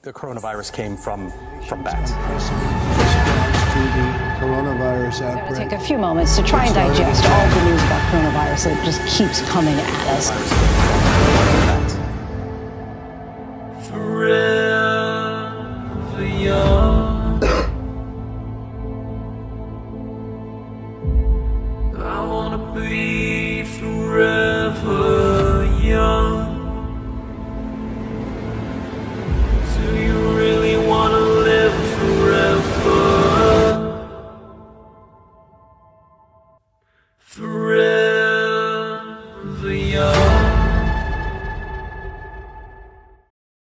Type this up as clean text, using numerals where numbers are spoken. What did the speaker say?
the coronavirus came from bats. To the coronavirus outbreak. It's going to take a few moments to try and digest all the news about coronavirus that just keeps coming at us. Forever young. I wanna breathe.